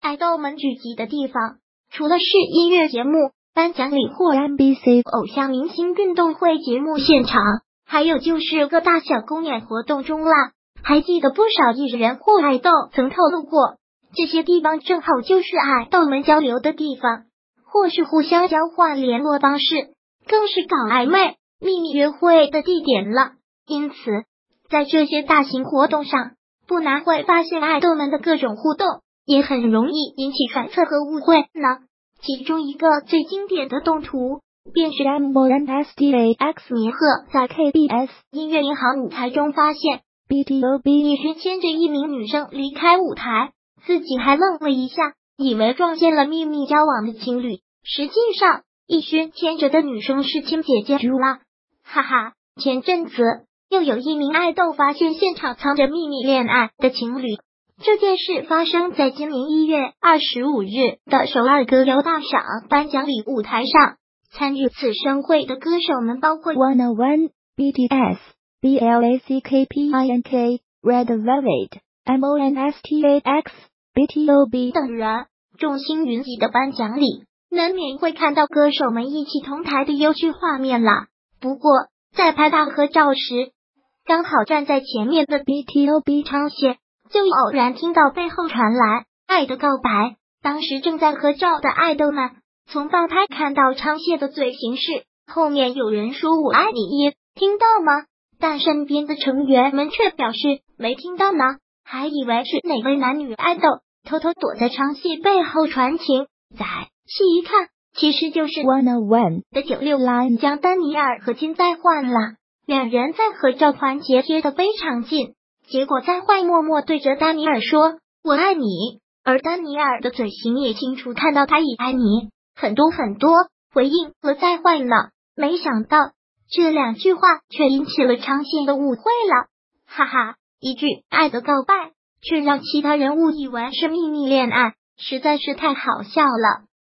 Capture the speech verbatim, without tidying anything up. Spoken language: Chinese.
爱豆们聚集的地方，除了是音乐节目、颁奖礼或 M B C 偶像明星运动会节目现场，还有就是各大小公演活动中啦。还记得不少艺人或爱豆曾透露过，这些地方正好就是爱豆们交流的地方，或是互相交换联络方式，更是搞暧昧、秘密约会的地点了。因此，在这些大型活动上，不难会发现爱豆们的各种互动，也很容易引起揣测和误会呢。其中一个最经典的动图，便是 M S T A X 尼赫在 K B S 音乐银行舞台中发现 B T O B 艺勋牵着一名女生离开舞台，自己还愣了一下，以为撞见了秘密交往的情侣，实际上艺勋牵着的女生是亲姐姐朱拉。哈哈，前阵子又有一名爱豆发现现场藏着秘密恋爱的情侣。这件事发生在今年一月二十五日的首尔歌谣大赏颁奖礼舞台上。参与此盛会的歌手们包括 one oh one、B T S、B L A C K P I N K、Red Velvet、M O N S T A X、B T O B 等人。众星云集的颁奖礼，难免会看到歌手们一起同台的有趣画面啦。不过，在拍大合照时，刚好站在前面的 B T O B 昌燮就偶然听到背后传来爱的告白。当时正在合照的爱豆们从放拍看到昌燮的嘴型是后面有人说我爱你，听到吗？但身边的成员们却表示没听到呢，还以为是哪位男女爱豆偷偷躲在昌燮背后传情。仔细一看，其实就是 one oh one 的九六 line 将丹尼尔和金在换了，两人在合照环节贴得非常近。结果在坏默默对着丹尼尔说我爱你，而丹尼尔的嘴型也清楚看到他也爱你，很多很多回应了在坏呢。没想到这两句话却引起了昌燮的误会了，哈哈，一句爱的告白却让其他人误以为是秘密恋爱，实在是太好笑了。